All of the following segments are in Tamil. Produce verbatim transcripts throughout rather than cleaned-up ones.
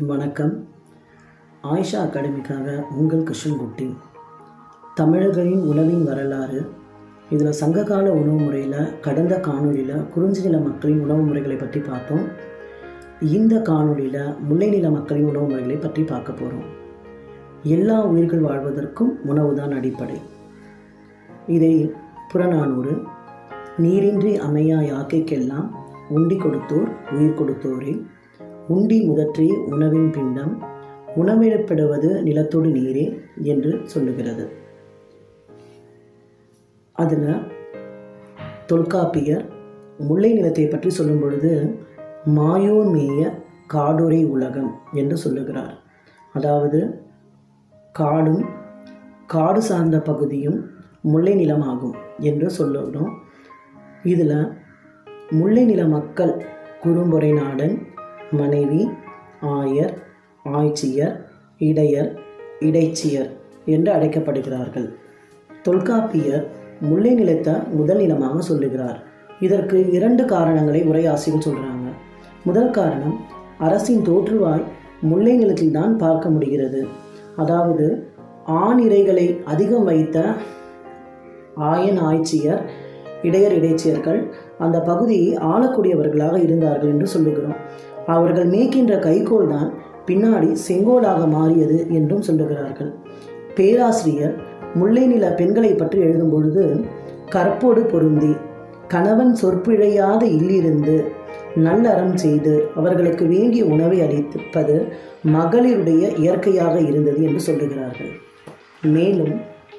வணக்கம். ஆயிஷா அகாடமிக்காக உங்கள் கிருஷ்ணன்குட்டி. தமிழர்களின் உணவின் வரலாறு. இதில் சங்ககால உணவு முறையில் கடந்த காணொலியில் குறிஞ்சி நில மக்களின் உணவு முறைகளை பற்றி பார்த்தோம். இந்த காணொலியில் முல்லை நில மக்களின் உணவு முறைகளை பற்றி பார்க்க போகிறோம். எல்லா உயிர்கள் வாழ்வதற்கும் உணவு தான் அடிப்படை. இதை புறநானூறு, நீரின்றி அமையா யாக்கைக்கெல்லாம் உண்டி கொடுத்தோர் உயிர் கொடுத்தோரே, உண்டி முதற்றே உணவின் பிண்டம், உணவிடப்படுவது நிலத்தோடு நீரே என்று சொல்லுகிறது. அதில் தொல்காப்பியர் முல்லை நிலத்தை பற்றி சொல்லும் பொழுது மாயோர் மேய காடுரை உலகம் என்று சொல்லுகிறார். அதாவது காடும் காடு சார்ந்த பகுதியும் முல்லை நிலமாகும் என்று சொல்லுகிறோம். இதில் முல்லை நில மக்கள் குறும்பொறை நாடன், மனைவி, ஆயர், ஆய்ச்சியர், இடையர், இடைச்சியர் என்று அழைக்கப்படுகிறார்கள். தொல்காப்பியர் முல்லை நிலத்தை முதல் நிலமாக சொல்லுகிறார். இதற்கு இரண்டு காரணங்களை உரையாசிகள் சொல்கிறாங்க. முதல் காரணம், அரசின் தோற்றுவாய் முல்லை நிலத்தில் தான் பார்க்க முடிகிறது. அதாவது ஆண் இறைகளை அதிகம் வைத்த ஆயன், ஆய்ச்சியர், இடையர், இடைச்சியர்கள் அந்த பகுதியை ஆளக்கூடியவர்களாக இருந்தார்கள் என்று சொல்லுகிறோம். அவர்கள் மேய்க்கின்ற கைகோல் தான் பின்னாடி செங்கோலாக மாறியது என்றும் சொல்லுகிறார்கள். பேராசிரியர் முல்லை நில பெண்களை பற்றி எழுதும் பொழுது, கற்போடு பொருந்தி கணவன் சொற்பிழையாத இல்லிருந்து நல்லறம் செய்து அவர்களுக்கு வேண்டிய உணவை அளிப்பது மகளிருடைய இயற்கையாக இருந்தது என்று சொல்லுகிறார்கள். மேலும்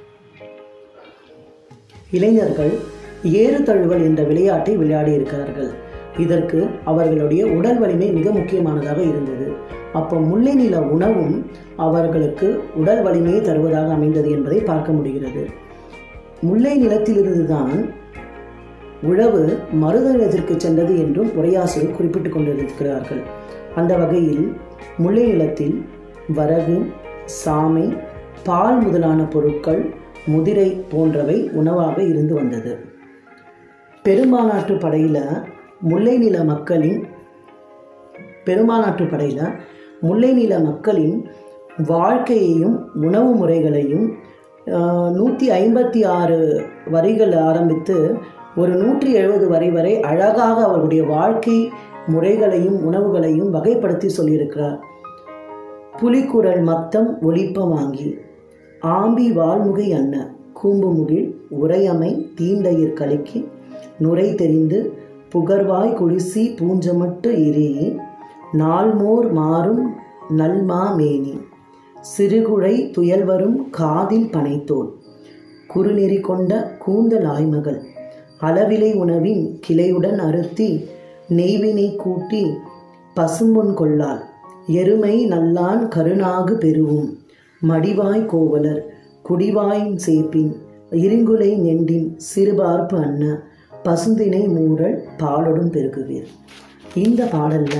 இளைஞர்கள் ஏறு தழுவல் என்ற விளையாட்டை விளையாடி இருக்கிறார்கள். இதற்கு அவர்களுடைய உடல் வலிமை மிக முக்கியமானதாக இருந்தது. அப்போ முல்லை நில உணவும் அவர்களுக்கு உடல் வலிமையை தருவதாக அமைந்தது என்பதை பார்க்க முடிகிறது. முல்லை நிலத்திலிருந்து தான் உழவு மருத நிலத்திற்கு சென்றது என்றும் உரையாசிரியர் குறிப்பிட்டுக் கொண்டிருக்கிறார்கள். அந்த வகையில் முல்லை நிலத்தில் வரகு, சாமை, பால் முதலான பொருட்கள், முதிரை போன்றவை உணவாக இருந்து வந்தது. பெரும்பாலாற்று படையில் முல்லை நில மக்களின் பெரும்பாலாற்று படையில் முல்லை நில மக்களின் வாழ்க்கையையும் உணவு முறைகளையும் நூற்றி ஐம்பத்தி ஆறு வரிகள் ஆரம்பித்து ஒரு நூற்றி எழுபது வரி வரை அழகாக அவருடைய வாழ்க்கை முறைகளையும் உணவுகளையும் வகைப்படுத்தி சொல்லியிருக்கிறார். புலிக்குரல் மத்தம் ஒலிப்ப வாங்கி ஆம்பி வால்முகை அன்ன கூம்புமுகில் உரையமை தீண்டயிர் கலிக்கு நுரை தெரிந்து புகர்வாய் குளிசி பூஞ்சமட்டு எரியே நாள்மோர் மாறும் நல்மா மேனி சிறுகுழை துயல்வரும் காதில் பனைத்தோல் குறுநெறி கொண்ட கூந்தல் ஆய்மகள் அளவிலை உணவின் கிளையுடன் அறுத்தி நெய்வினை கூட்டி பசும்பொன் கொள்ளால் எருமை நல்லான் கருணாகு பெருவும் மடிவாய் கோவலர் குடிவாயின் சேப்பின் இருங்குலை நெண்டின் சிறுபார்ப்பு அன்ன பசுந்தினை மூரல் பாலொடும் பெருகுவீர். இந்த பாடல்ல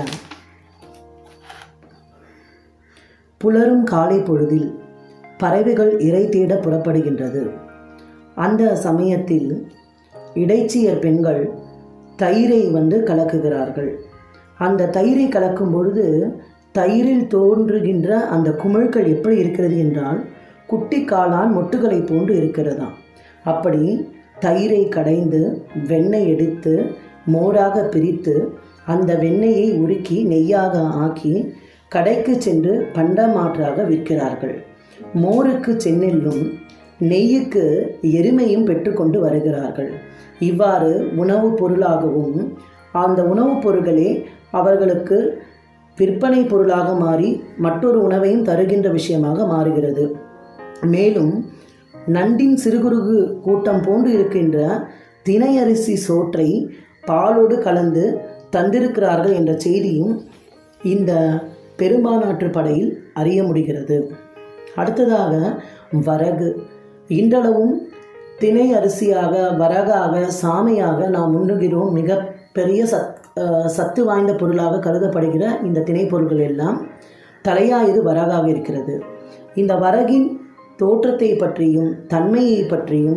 புலரும் காலை பொழுதில் பறவைகள் இறை தேட புறப்படுகின்றது. அந்த சமயத்தில் இடைச்சியர் பெண்கள் தயிரை வந்து கலக்குகிறார்கள். அந்த தயிரை கலக்கும் பொழுது தயிரில் தோன்றுகின்ற அந்த குமிழ்கள் எப்படி இருக்கிறது என்றால் குட்டி காளான் மொட்டுகளை போன்று இருக்கிறதாம். அப்படி தயிரை கடைந்து வெண்ணெய் எடுத்து மோராக பிரித்து அந்த வெண்ணெயை உருக்கி நெய்யாக ஆக்கி கடைக்கு சென்று பண்டமாற்றாக விற்கிறார்கள். மோருக்கு செந்நெல்லும் நெய்யுக்கு எருமையும் பெற்றுக்கொண்டு வருகிறார்கள். இவ்வாறு உணவுப் பொருளாகவும் அந்த உணவுப் பொருட்களே அவர்களுக்கு விற்பனை பொருளாக மாறி மற்றொரு உணவையும் தருகின்ற விஷயமாக மாறுகிறது. மேலும் நண்டின் சிறுகுறுகு கூட்டம் போன்று இருக்கின்ற தினை அரிசி சோற்றை பாலோடு கலந்து தந்திருக்கிறார்கள் என்ற செய்தியும் இந்த பெரும்பாலாற்று படையில் அறிய முடிகிறது. அடுத்ததாக வரகு. இன்றளவும் தினை அரிசியாக, வரகாக, சாமையாக நாம் உண்ணுகிறோம். மிக பெரிய சத் சத்து வாய்ந்த பொருளாக கருதப்படுகிற இந்த திணை பொருட்கள் எல்லாம் தலையாயது வரகாக இருக்கிறது. இந்த வரகின் தோற்றத்தை பற்றியும் தன்மையை பற்றியும்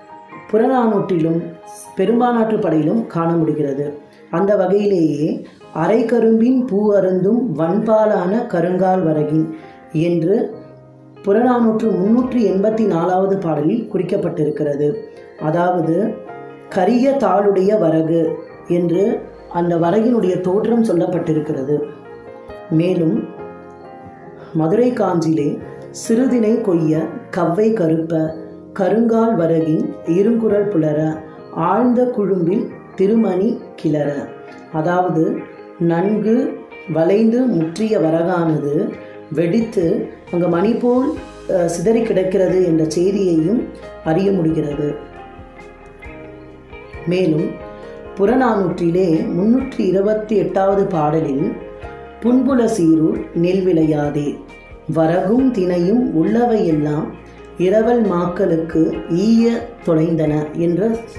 புறநானூற்றிலும் பெரும்பாலாற்று படையிலும் காண முடிகிறது. அந்த வகையிலேயே அரை கரும்பின் பூ அருந்தும் வன்பாலான கருங்கால் வரகின் என்று புறநானூற்று முன்னூற்றி எண்பத்தி நாலாவது பாடலில் குறிக்கப்பட்டிருக்கிறது. அதாவது கரிய தாளுடைய வரகு என்று அந்த வரகினுடைய தோற்றம் சொல்லப்பட்டிருக்கிறது. மேலும் மதுரை காஞ்சிலே சிறுதினை கொய்ய கவ்வை கருப்ப கருங்கால் வரகின் இருங்குரல் புலர ஆழ்ந்த குழும்பில் திருமணி கிளற, அதாவது நன்கு வளைந்து முற்றிய வரகானது வெடித்து அங்கு மணி போல் சிதறி கிடக்கிறது என்ற செய்தியையும் அறிய முடிகிறது. மேலும் புறநானூற்றிலே முன்னூற்றி இருபத்தி எட்டாவது பாடலில் புன்புல சீரூர் நெல் விளையாதே வரகும் தினையும் உள்ளவையெல்லாம் இரவல் மாக்களுக்கு ஈய தொலைந்தன என்ற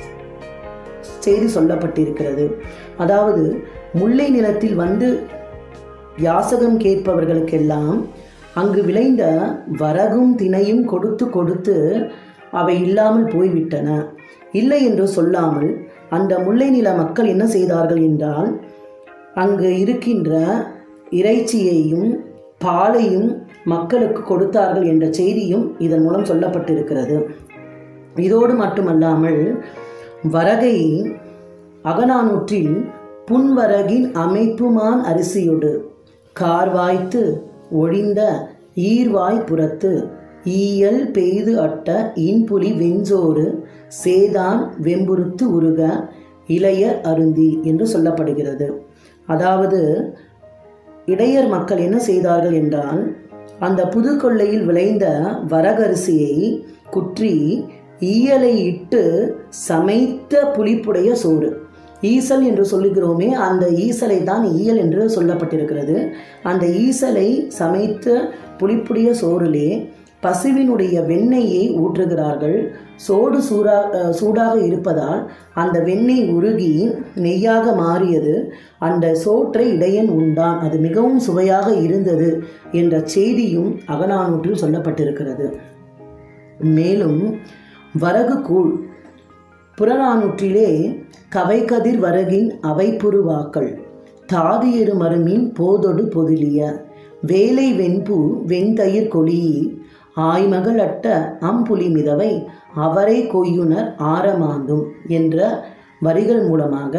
செய்தி சொல்லப்பட்டிருக்கிறது. அதாவது முல்லை நிலத்தில் வந்து யாசகம் கேட்பவர்களுக்கெல்லாம் அங்கு விளைந்த வரகும் தினையும் கொடுத்து கொடுத்து அவை இல்லாமல் போய்விட்டன. இல்லை என்று சொல்லாமல் அந்த முல்லை நில மக்கள் என்ன செய்தார்கள் என்றால், அங்கு இருக்கின்ற இறைச்சியையும் பாலையும் மக்களுக்கு கொடுத்தார்கள் என்ற செய்தியும் இதன் மூலம் சொல்லப்பட்டிருக்கிறது. இதோடு மட்டுமல்லாமல் வரகை அகநானூற்றில் புன்வரகின் அமைப்புமான் அரிசியொடு கார்வாய்த்து ஒழிந்த ஈர்வாய் புறத்து ஈயல் பெய்து அட்ட இன்புலி வெஞ்சோறு சேதான் வெம்புறுத்து உருக இளையர் அருந்தி என்று சொல்லப்படுகிறது. அதாவது இடையர் மக்கள் என்ன செய்தார்கள் என்றால், அந்த புது கொள்ளையில் விளைந்த வரகரிசியை குற்றி ஈயலை இட்டு சமைத்த புளிப்புடைய சோறு, ஈசல் என்று சொல்லுகிறோமே அந்த ஈசலை தான் ஈயல் என்று சொல்லப்பட்டிருக்கிறது. அந்த ஈசலை சமைத்த புளிப்புடைய சோறிலே பசுவினுடைய வெண்ணெயை ஊற்றுகிறார்கள். சோடு சூடா சூடாக இருப்பதால் அந்த வெண்ணெய் உருகி நெய்யாக மாறியது. அந்த சோற்றை இடையன் உண்டான், அது மிகவும் சுவையாக இருந்தது என்ற செய்தியும் அகநானூற்றில் சொல்லப்பட்டிருக்கிறது. மேலும் வரகு கூழ் புறநானூற்றிலே கவைக்கதிர் வரகின் அவைப்புருவாக்கள் தாதியரு மருமின் போதொடு பொதிலிய வேலை வெண்பூ வெண்தயிர் கொளியி ஆய்மகள் அட்ட அம்புலி மிதவை அவரை கொய்யுனர் ஆரமாந்தும் என்ற வரிகள் மூலமாக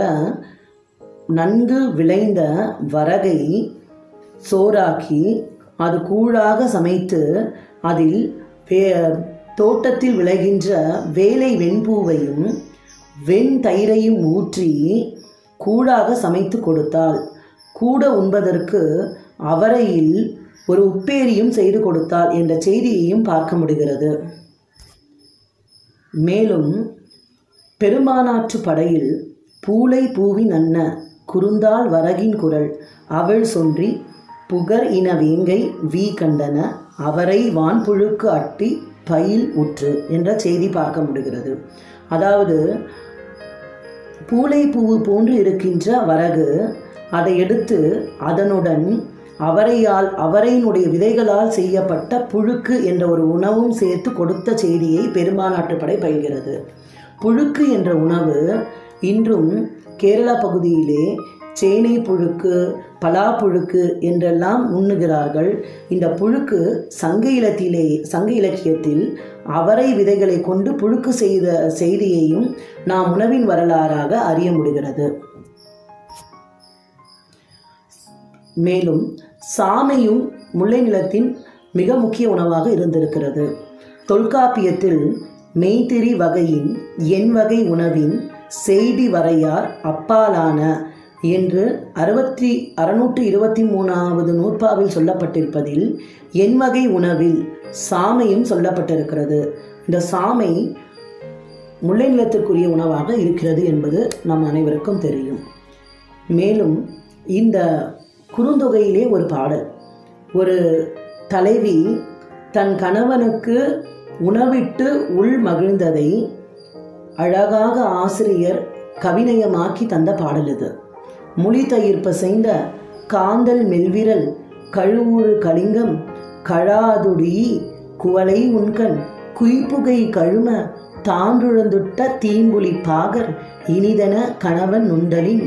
நன்கு விளைந்த வரகை சோறாக்கி அது கூழாக சமைத்து அதில் வே தோட்டத்தில் விளைகின்ற வேலை வெண்பூவையும் வெண் தயிரையும் ஊற்றி கூழாக சமைத்து கொடுத்தாள். கூட உண்பதற்கு அவரையில் ஒரு உப்பேரியும் செய்து கொடுத்தாள் என்ற செய்தியையும் பார்க்க முடிகிறது. மேலும் பெருமானாற்று படையில் பூளை பூவின் அன்ன குறுந்தாள் வரகின் குரல் அவள் சொன்றி புகர் இன வேங்கை வீ கண்டன அவரை வான்புழுக்கு அட்டி பயில் உற்று என்ற செய்தி பார்க்க முடிகிறது. அதாவது பூளை பூ போன்று இருக்கின்ற வரகு, அதை எடுத்து அதனுடன் அவரையால் அவரையினுடைய விதைகளால் செய்யப்பட்ட புழுக்கு என்ற ஒரு உணவும் சேர்த்து கொடுத்த செய்தியை பெருமானாற்று படை பயில்கிறது. புழுக்கு என்ற உணவு இன்றும் கேரளா பகுதியிலே சேனை புழுக்கு, பலா புழுக்கு என்றெல்லாம் உண்ணுகிறார்கள். இந்த புழுக்கு சங்க இலக்கியத்திலே சங்க இலக்கியத்தில் அவரை விதைகளை கொண்டு புழுக்கு செய்த செய்தியையும் நாம் உணவின் வரலாறாக அறிய முடிகிறது. மேலும் சாமையும் முல்லை நிலத்தின் மிக முக்கிய உணவாக இருந்திருக்கிறது. தொல்காப்பியத்தில் மெய்திரி வகையின் எண் வகை உணவின் செய்தி வரையார் அப்பாலான என்று அறுபத்தி அறுநூற்றி இருபத்தி மூணாவது நூற்பாவில் சொல்லப்பட்டிருப்பதில் எண் வகை உணவில் சாமையும் சொல்லப்பட்டிருக்கிறது. இந்த சாமை முல்லை நிலத்திற்குரிய உணவாக இருக்கிறது என்பது நம் அனைவருக்கும் தெரியும். மேலும் இந்த குறுந்தொகையிலே ஒரு பாடல், ஒரு தலைவி தன் கணவனுக்கு உணவிட்டு உள் மகிழ்ந்ததை அழகாக ஆசிரியர் கவிநயமாக்கி தந்த பாடல் இது. மொழி தயிர்ப்ப செய்த காந்தல் மெல்விரல் கழுவுறு கலிங்கம் கழாதுடி குவளை உண்கண் குய்ப்புகை கழும தான்றுழந்துட்ட தீம்புலி பாகர் இனிதன கணவன் நுண்டலின்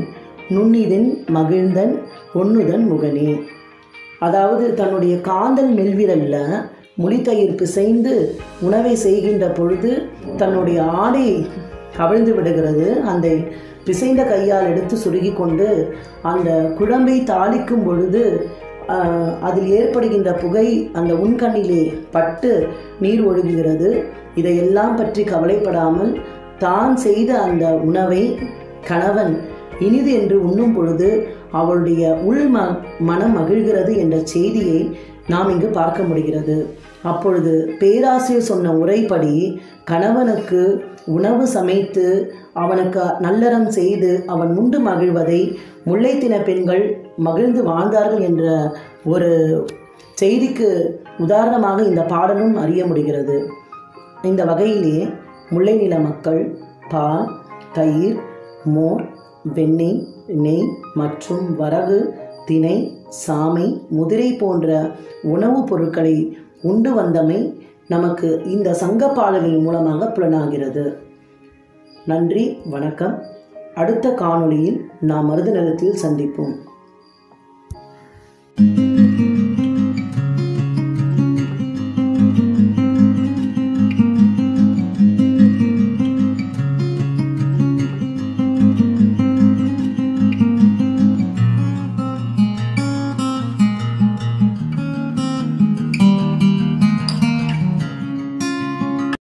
நுண்ணிதின் மகிழ்ந்தன் ஒன்னுதன் முகனே. அதாவது தன்னுடைய காந்தல் மெல்விரல்ல முளித்தயிர் பிசைந்து உணவை செய்கின்ற பொழுது தன்னுடைய ஆடை கவிழ்ந்து விடுகிறது. அந்த பிசைந்த கையால் எடுத்து சுருகி கொண்டு அந்த குழம்பை தாளிக்கும் பொழுது அதில் ஏற்படுகின்ற புகை அந்த உண்கண்ணிலே பட்டு நீர் ஒழுகுகிறது. இதையெல்லாம் பற்றி கவலைப்படாமல் தான் செய்த அந்த உணவை கணவன் இனிது என்று உண்ணும் பொழுது அவளுடைய உள் ம மனம் மகிழ்கிறது என்ற செய்தியை நாம் இங்கு பார்க்க முடிகிறது. அப்பொழுது பேராசிரியர் சொன்ன உரைப்படி கணவனுக்கு உணவு சமைத்து அவனுக்கு நல்லறம் செய்து அவன் உண்டு மகிழ்வதை முல்லைத்தின பெண்கள் மகிழ்ந்து வாழ்ந்தார்கள் என்ற ஒரு செய்திக்கு உதாரணமாக இந்த பாடலும் அறிய முடிகிறது. இந்த வகையிலே முல்லை நில மக்கள் பால், தயிர், மோர், வெண்ணெய், நெய் மற்றும் வரகு, தினை, சாமை, முதிரை போன்ற உணவுப் பொருட்களை உண்டு வந்தமை நமக்கு இந்த சங்க பாடல்களின் மூலமாக புலனாகிறது. நன்றி, வணக்கம். அடுத்த காணொளியில் நாம் மருது நிலத்தில் சந்திப்போம்.